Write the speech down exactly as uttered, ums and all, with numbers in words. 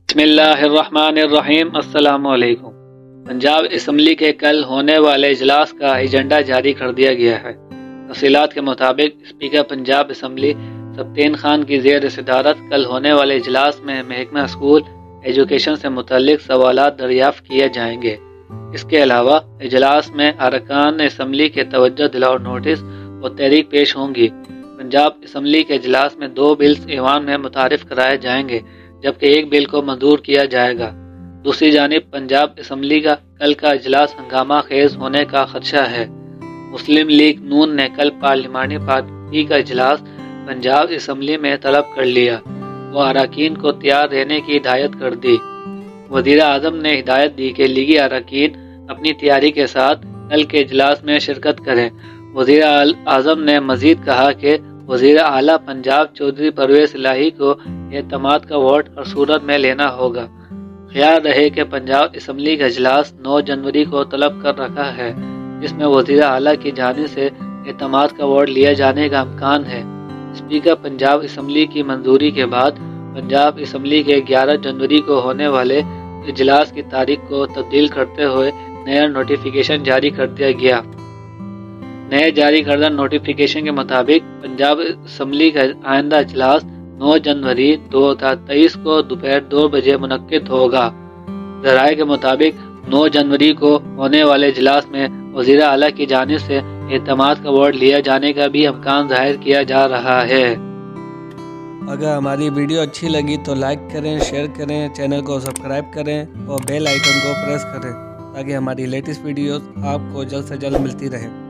بسم اللہ الرحمن الرحیم۔ السلام علیکم۔ پنجاب اسمبلی کے کل ہونے والے اجلاس کا ایجنڈا جاری کر دیا گیا ہے۔ تفصیلات کے مطابق اسپیکر پنجاب اسمبلی سبطین خان کی زیر صدارت کل ہونے والے اجلاس میں محکمہ اسکول ایجوکیشن سے متعلق سوالات دریافت کیے جائیں گے۔ اس کے علاوہ اجلاس میں ارکان اسمبلی کے توجہ دلاؤ نوٹس اور تحریک پیش ہوں گی۔ پنجاب اسمبلی کے اجلاس میں دو بلز ایوان میں متعارف کرائے جائیں گے، جبکہ ایک بل کو منظور کیا جائے گا۔ دوسری جانب پنجاب اسمبلی کا کل کا اجلاس ہنگامہ خیز ہونے کا خدشہ ہے۔ مسلم لیگ نون نے کل پارلیمانی پارٹی کا اجلاس پنجاب اسمبلی میں طلب کر لیا۔ وہ اراکین کو تیار رہنے کی ہدایت کر دی۔ وزیر اعظم نے ہدایت دی کہ لیگی اراکین اپنی تیاری کے ساتھ کل کے اجلاس میں شرکت کریں۔ وزیر اعظم نے مزید کہا کہ وزیر اعلیٰ پنجاب چودھری پرویز الہی کو اعتماد کا ووٹ ہر صورت میں لینا ہوگا۔ خیال رہے کہ پنجاب اسمبلی کا اجلاس نو جنوری کو طلب کر رکھا ہے، جس میں وزیر اعلیٰ کی جانب سے اعتماد کا ووٹ لیا جانے کا امکان ہے۔ اسپیکر پنجاب اسمبلی کی منظوری کے بعد پنجاب اسمبلی کے گیارہ جنوری کو ہونے والے اجلاس کی تاریخ کو تبدیل کرتے ہوئے نیا نوٹیفیکیشن جاری کر دیا گیا۔ نئے جاری کردہ نوٹیفیکیشن کے مطابق پنجاب اسمبلی کا آئندہ اجلاس نو جنوری دو ہزار تیئیس کو دوپہر دو بجے منعقد ہوگا۔ ذرائع کے مطابق نو جنوری کو ہونے والے اجلاس میں وزیر اعلیٰ کی جانب سے اعتماد کا ووٹ لیا جانے کا بھی امکان ظاہر کیا جا رہا ہے۔ اگر ہماری ویڈیو اچھی لگی تو لائک کریں، شیئر کریں، چینل کو سبسکرائب کریں اور بیل آئیکن کو پریس کریں تاکہ ہماری لیٹسٹ ویڈیوز آپ کو جلد سے جلد ملتی رہیں۔